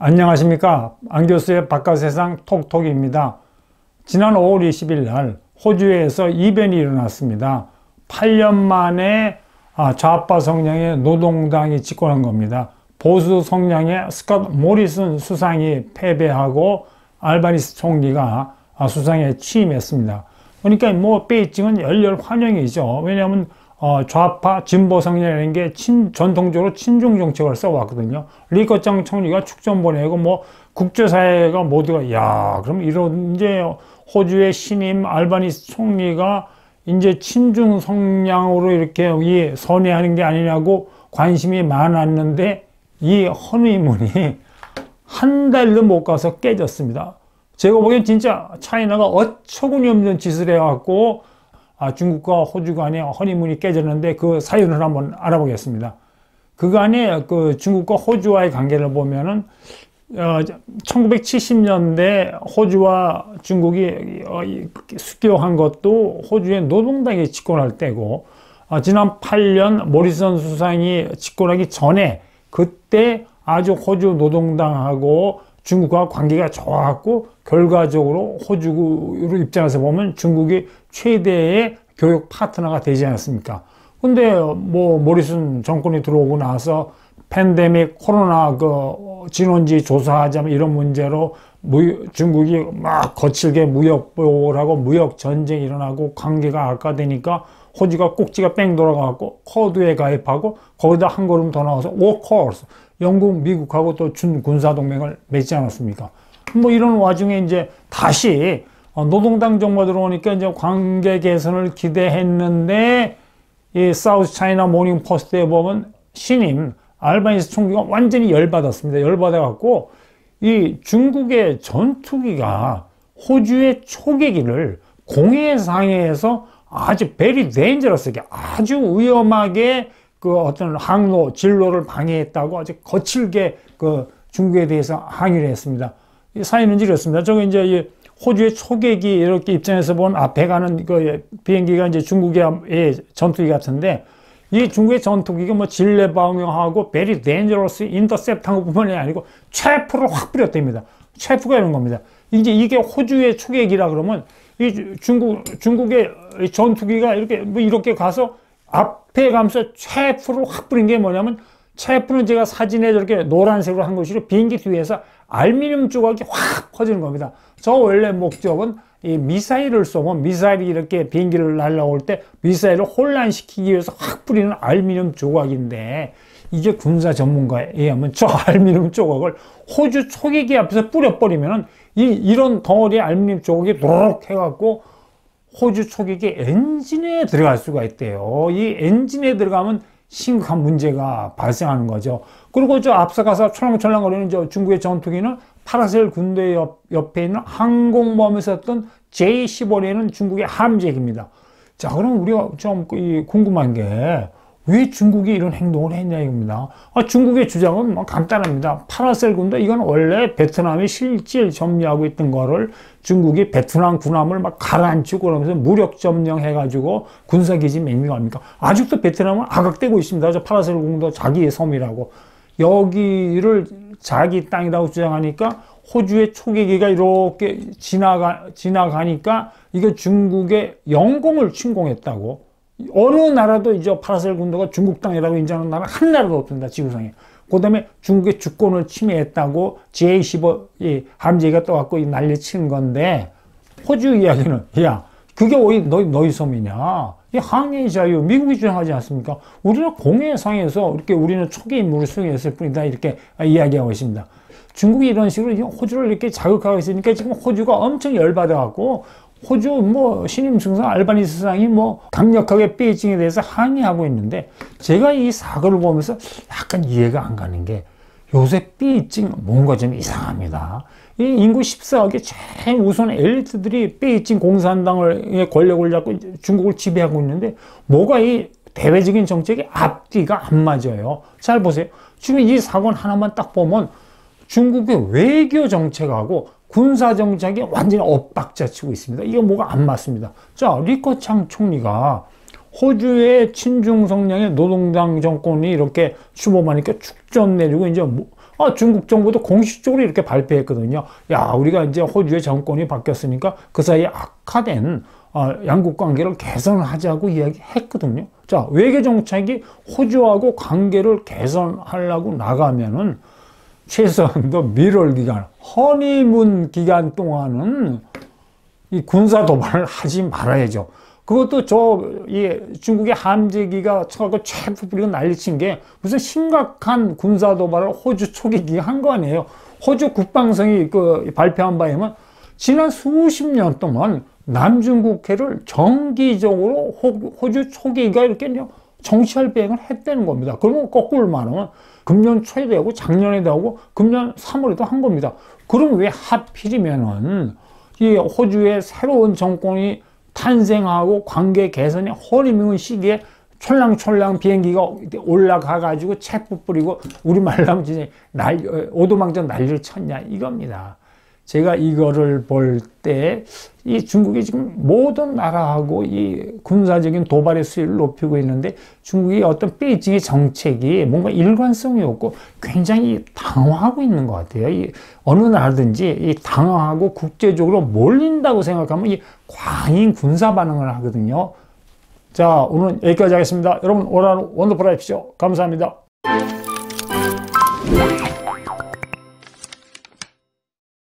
안녕하십니까. 안교수의 바깥세상 톡톡입니다. 지난 5월 20일 날 호주에서 이변이 일어났습니다. 8년 만에 좌파 성향의 노동당이 집권한 겁니다. 보수 성향의 스캇 모리슨 수상이 패배하고 알바니스 총리가 수상에 취임했습니다. 그러니까 베이징은 열렬 환영이죠. 왜냐하면 좌파 진보 성향이라는 게 전통적으로 친중 정책을 써왔거든요. 리커창 총리가 축전 보내고 국제사회가 모두가 그럼 이런 이제 호주의 신임 알바니스 총리가 이제 친중 성향으로 이렇게 선회하는 게 아니냐고 관심이 많았는데 이 허니문이 한 달도 못 가서 깨졌습니다. 제가 보기엔 진짜 차이나가 어처구니없는 짓을 해갖고 중국과 호주 간의 허니문이 깨졌는데 그 사연을 한번 알아보겠습니다. 그간의 중국과 호주와의 관계를 보면은 1970년대 호주와 중국이 수교한 것도 호주의 노동당이 집권할 때고, 지난 8년 모리슨 수상이 집권하기 전에 그때 아주 호주 노동당하고 중국과 관계가 좋았고, 결과적으로 호주 입장에서 보면 중국이 최대의 교육 파트너가 되지 않았습니까? 근데 모리슨 정권이 들어오고 나서 팬데믹, 코로나 진원지 조사하자 이런 문제로 중국이 막 거칠게 무역 보복을 하고 무역 전쟁이 일어나고 관계가 악화되니까 호주가 꼭지가 뺑 돌아가고 쿼드에 가입하고 거기다 한 걸음 더 나와서 오커스, 영국, 미국하고 또 준군사동맹을 맺지 않았습니까? 이런 와중에 이제 다시 노동당 정부가 들어오니까 이제 관계 개선을 기대했는데, 이 사우스 차이나 모닝 포스트에 보면 신임 알바니스 총리가 완전히 열받았습니다. 열받아갖고 이 중국의 전투기가 호주의 초계기를 공해상해에서 아주 베리 데인저러스하게 아주 위험하게 어떤 항로 진로를 방해했다고 아주 거칠게 중국에 대해서 항의를 했습니다. 이 사연은 이렇습니다. 저거 이제 호주의 초계기 이렇게 입장에서 본 앞에 가는 비행기가 이제 중국의 전투기 같은데, 이 중국의 전투기가 진례 방향하고 베리 데인저러스 인터셉트한 것뿐만이 아니고 체프를 확 뿌렸답니다. 체프가 이런 겁니다. 이제 이게 호주의 초계기라 그러면 이 중국의 전투기가 이렇게 가서 앞에 가면서 체프를 확 뿌린 게 뭐냐면, 체프는 제가 사진에 저렇게 노란색으로 한 것이고 비행기 뒤에서 알루미늄 조각이 확 퍼지는 겁니다. 저 원래 목적은 이 미사일을 쏘면 미사일이 이렇게 비행기를 날아올 때 미사일을 혼란시키기 위해서 확 뿌리는 알루미늄 조각인데, 이게 군사 전문가에 의하면 저 알루미늄 조각을 호주 초계기 앞에서 뿌려버리면은 이런 덩어리의 알루미늄 조각이 도록 해갖고 호주 초계기 엔진에 들어갈 수가 있대요. 이 엔진에 들어가면 심각한 문제가 발생하는 거죠. 그리고 저 앞서가서 철렁철렁거리는 저 중국의 전투기는 파라셀 군대 옆에 있는 항공모함에 썼던 J-15라는 중국의 함재기입니다. 자, 그럼 우리가 좀 궁금한 게 왜 중국이 이런 행동을 했냐 이겁니다. 중국의 주장은 간단합니다. 파라셀 군대, 이건 원래 베트남이 실질 점령하고 있던 거를 중국이 베트남 군함을 가라앉히고 그러면서 무력 점령해가지고 군사기지 맹명합니까? 아직도 베트남은 아각되고 있습니다. 저 파라셀 군도 자기의 섬이라고. 여기를 자기 땅이라고 주장하니까 호주의 초계기가 이렇게 지나가니까 이게 중국의 영공을 침공했다고. 어느 나라도 이제 파라셀 군도가 중국 땅이라고 인정하는 나라 한 나라도 없습니다. 지구상에. 그 다음에 중국의 주권을 침해했다고 J-15 함재기가 떠갖고 난리치는 건데, 호주 이야기는 그게 왜 너희 섬이냐? 이 항해의 자유, 미국이 주장하지 않습니까? 우리는 공해상에서 이렇게 우리는 초계 임무를 수행했을 뿐이다, 이렇게 이야기하고 있습니다. 중국이 이런 식으로 호주를 이렇게 자극하고 있으니까 지금 호주가 엄청 열받아갖고 호주 신임 승상 알바니스 수상이 강력하게 베이징에 대해서 항의하고 있는데, 제가 이 사고를 보면서 약간 이해가 안 가는 게, 요새 베이징 뭔가 좀 이상합니다. 이 인구 14억의 제일 우선 엘리트들이 베이징 공산당의 권력을 잡고 중국을 지배하고 있는데, 뭐가 이 대외적인 정책의 앞뒤가 안 맞아요. 잘 보세요. 지금 이 사건 하나만 딱 보면 중국의 외교 정책하고 군사 정책이 완전히 엇박자 치고 있습니다. 이거 뭐가 안 맞습니다. 자, 리커창 총리가 호주의 친중 성향의 노동당 정권이 이렇게 출범하니까 축전 내리고 이제 중국 정부도 공식적으로 이렇게 발표했거든요. 야, 우리가 이제 호주의 정권이 바뀌었으니까 그 사이에 악화된 양국 관계를 개선하자고 이야기했거든요. 자, 외교 정책이 호주하고 관계를 개선하려고 나가면은 최소한도 밀월 기간, 허니문 기간 동안은 이 군사 도발을 하지 말아야죠. 그것도 중국의 함재기가 쳐갖고 쫙 뿌리고 난리친 게 무슨 심각한 군사 도발을 호주 초기기에 한 거 아니에요. 호주 국방성이 발표한 바에 의하면 지난 수십 년 동안 남중국해를 정기적으로 호주 초기기가 이렇게 정찰 비행을 했다는 겁니다. 그러면 거꾸로 말하면 금년 초에도 하고 작년에도 하고 금년 3월에도 한 겁니다. 그럼 왜 하필이면은 이 호주의 새로운 정권이 탄생하고 관계 개선이 허니문 시기에 촐랑촐랑 비행기가 올라가가지고 체포 뿌리고 우리말로 하면 진짜 오도망정 난리를 쳤냐 이겁니다. 제가 이거를 볼 때 이 중국이 지금 모든 나라하고 이 군사적인 도발의 수위를 높이고 있는데 중국이 어떤 베이징의 정책이 뭔가 일관성이 없고 굉장히 당황하고 있는 것 같아요. 이 어느 나라든지 이 당황하고 국제적으로 몰린다고 생각하면 이 과잉 군사 반응을 하거든요. 자, 오늘 여기까지 하겠습니다. 여러분 오늘 하루 원더풀 하십시오. 감사합니다.